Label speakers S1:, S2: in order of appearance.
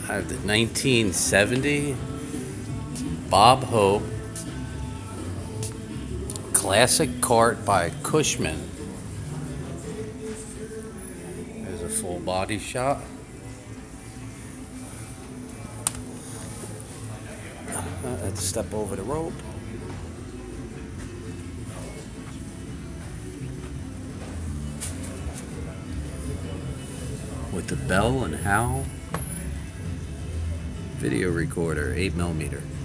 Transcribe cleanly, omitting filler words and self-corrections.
S1: I have the 1970 Bob Hope Classic Cart by Cushman. There's a full body shot. Let's step over the rope. With the Bell and Howell video recorder, 8mm.